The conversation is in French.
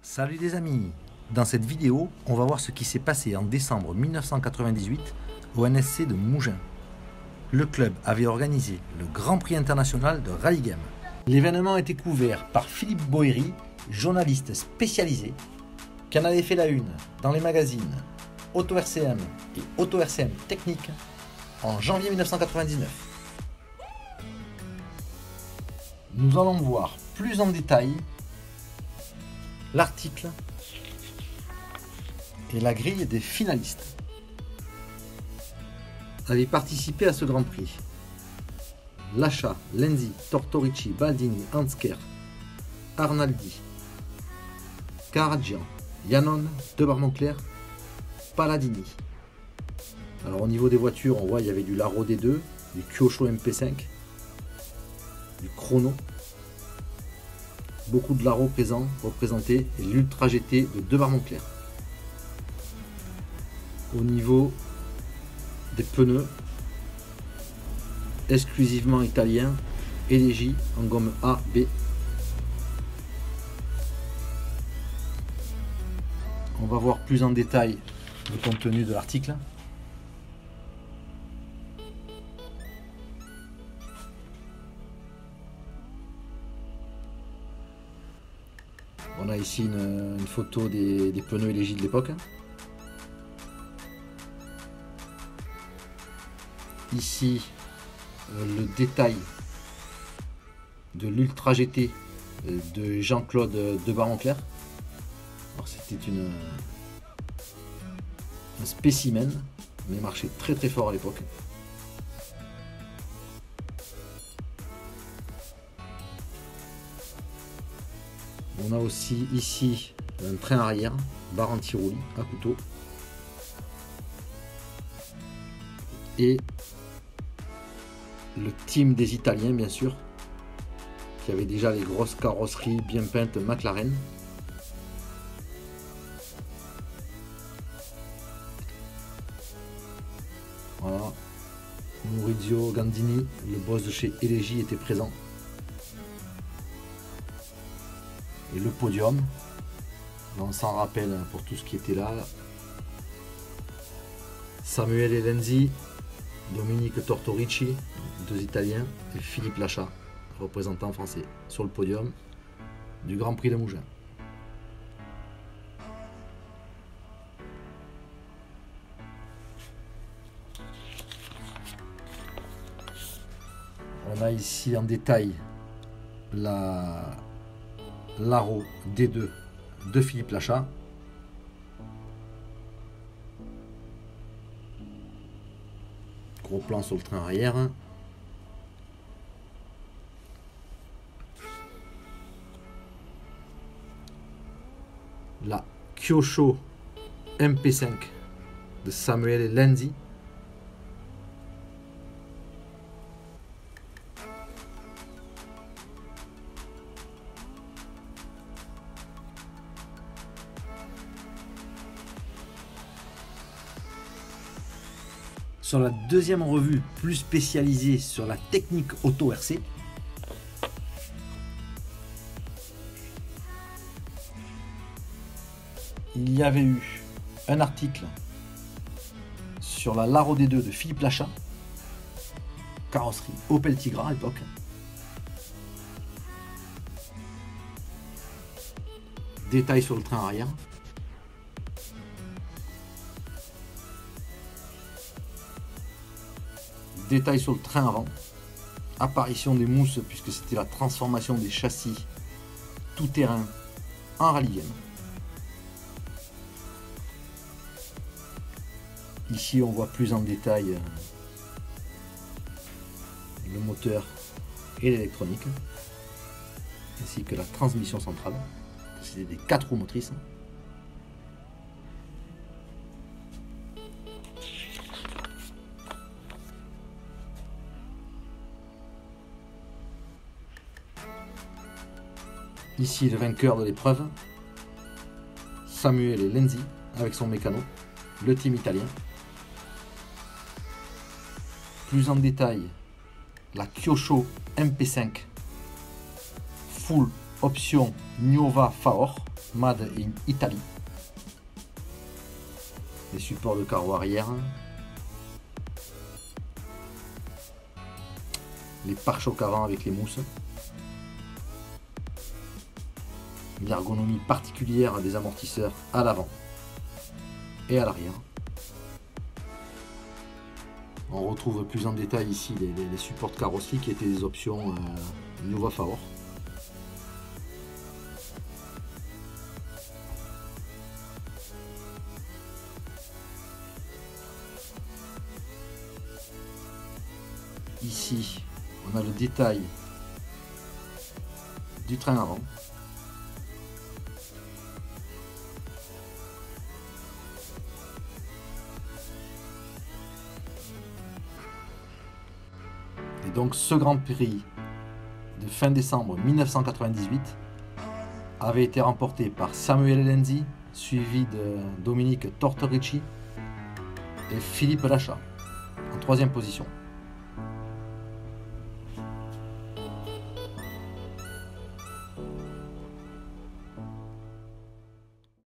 Salut les amis. Dans cette vidéo, on va voir ce qui s'est passé en décembre 1998 au NSC de Mougins. Le club avait organisé le Grand Prix international de Rally Game. L'événement a été couvert par Philippe Boéry, journaliste spécialisé, qui en avait fait la une dans les magazines Auto RCM et Auto RCM Technique en janvier 1999. Nous allons voir plus en détail l'article et la grille des finalistes. Avaient participé à ce Grand Prix Lascia, Lenzi, Tortorici, Baldini, Hansker, Arnaldi, Karagian, Yannon, Debar-Moncler, Paladini. Alors au niveau des voitures, on voit il y avait du Laro D2, du Kyosho MP5, du Chrono, beaucoup de Laro présents, représentés, et l'Ultra GT de Debar-Moncler. Au niveau des pneus, exclusivement italien, Elegy en gomme A, B. On va voir plus en détail le contenu de l'article. On a ici une photo des pneus Elegy de l'époque. Ici, le détail de l'Ultra GT de Jean-Claude Debar-Moncler. C'était un spécimen, mais marchait très très fort à l'époque. On a aussi ici un train arrière, barre anti-roulis à couteau. Et le team des Italiens, bien sûr, qui avait déjà les grosses carrosseries bien peintes McLaren. Voilà. Maurizio Gandini, le boss de chez Elegy, était présent. Et le podium, on s'en rappelle pour tout ce qui était là. Samuele Lenzi, Dominique Tortorici, deux Italiens, et Philippe Lascia, représentant français, sur le podium du Grand Prix de Mougins. On a ici en détail la Laro D2 de Philippe Lascia. Gros plan sur le train arrière. La Kyosho MP5 de Samuele Lenzi. Sur la deuxième revue plus spécialisée sur la technique Auto RC, il y avait eu un article sur la Laro D2 de Philippe Lascia, carrosserie Opel Tigra à l'époque. Détail sur le train arrière. Détail sur le train avant, apparition des mousses puisque c'était la transformation des châssis tout-terrain en rallye game. Ici on voit plus en détail le moteur et l'électronique, ainsi que la transmission centrale. C'était des 4 roues motrices. Ici le vainqueur de l'épreuve, Samuele Lenzi avec son mécano, le team italien. Plus en détail, la Kyosho MP5 Full option Nuova Faor, made in Italy. Les supports de carreaux arrière. Les pare-chocs avant avec les mousses. Une ergonomie particulière des amortisseurs à l'avant et à l'arrière. On retrouve plus en détail ici les supports de carrosserie qui étaient des options Nuova Faor. Ici, on a le détail du train avant. Et donc ce Grand Prix de fin décembre 1998 avait été remporté par Samuele Lenzi, suivi de Dominique Tortorici et Philippe Lachat en troisième position.